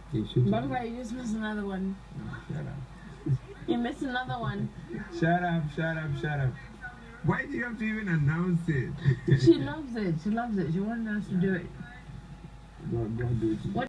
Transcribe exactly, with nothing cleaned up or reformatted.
You should. Bumba, you just missed another one. Oh, shut up. You missed another one. Shut up, shut up, shut up. Why do you have to even announce it? She loves it. She loves it. She wanted us to do it. Go, go do it.